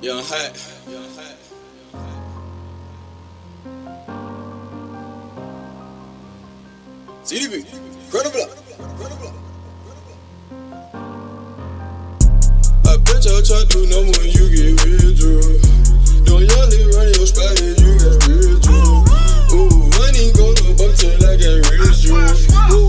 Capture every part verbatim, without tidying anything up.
Young Hat. C D B. Credible. I bet y'all try to do no more when you get real drunk. Don't y'all live run your spot and you got real drunk. Ooh, I ain't go no bump till I got real drunk.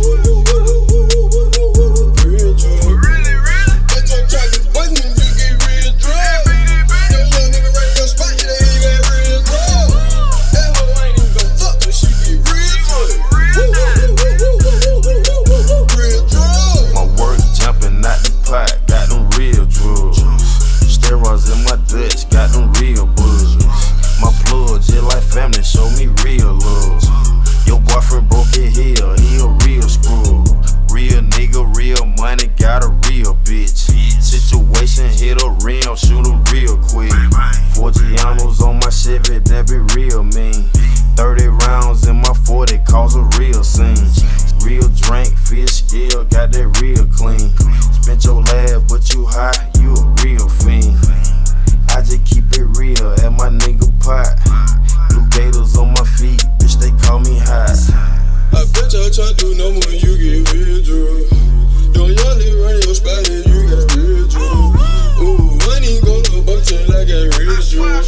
Real drunk. Bet y'all try to button when you get real drunk. Them young nigga run your spot, yeah, they got real drunk. That hoe ain't even gon' fuck till she get real drunk. Real drunk. My work jumping out the pot, got them real drugs. Steroids in my Dutch, got them real bugs. My plug, just like family, show me real love. Your boyfriend broke his heel, he a real screw. Real nigga, real money, got a real bitch. Situation hit a rim, shoot him real quick. Four Gianos on my Chevy, that be real mean. Thirty rounds in my forty, cause a real scene. Real drink, fish scale, got that real clean. Spent your lab, but you high, you a real fiend. I just keep it real at my nigga pot. Blue gators on my feet, bitch, they call me hot. I bet y'all try to do no more when you get real drunk. Don't y'all live run your spot and you got real drunk. Ooh, I ain't go no bump till I got real drunk.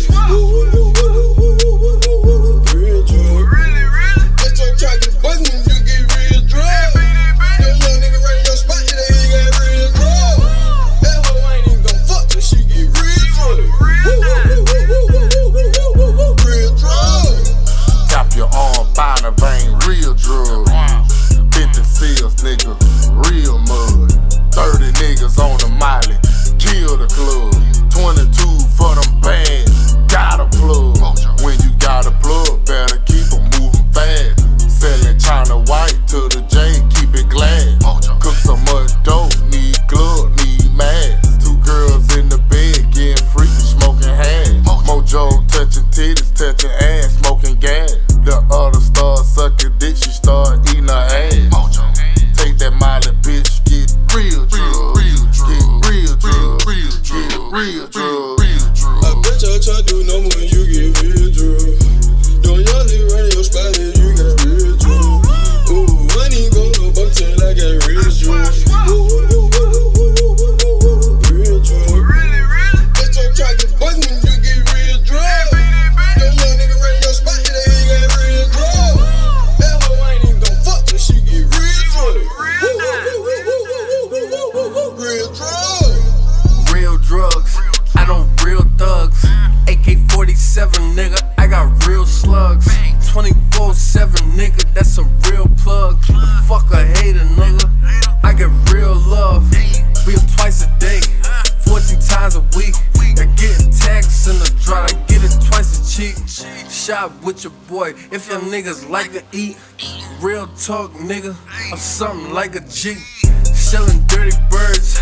Real drunk. Bet y'all try to button when you get real drunk. Them young nigga run your spot, yeah, they got real drunk. That hoe ain't even gon' fuck till she get real drunk. Real drunk. Tap your arm, find a vein, real drug. fifty seals, nigga, real mud. thirty niggas on the molly, kill the club. twenty-two for them bands, got a plug. When you got a plug, better keep 'em moving fast. Selling China white to the J, keep it glass. Cook so much dope, need glove, need mask. Two girls in the bed, getting freaky, smoking hash. Mojo touching titties, touching ass, smoking gas. The other start sucking dick, she start eating her ass. Take that Molly, bitch, get real drug, get real drug, get real drug. I bet y'all try to do no more when you get real drunk. Don't y'all live run your spot and you got real drunk. Ooh, I ain't go no bump till I got real drunk. Real drunk. Bet y'all try to button when you get real drunk. Them young nigga run your spot, yeah, they got real drunk. That hoe ain't even gon' fuck till she get real drunk. Real drunk. Real drugs, I know real thugs. A K forty-seven, nigga, I got real slugs. twenty-four seven, nigga, that's a real plug. Fuck a hater, nigga, I get real love. Real twice a day, fourteen times a week. I get tax in the drop, I get it twice a cheek. Shop with your boy, if your niggas like to eat. Real talk, nigga, I'm something like a G. Selling dirty birds,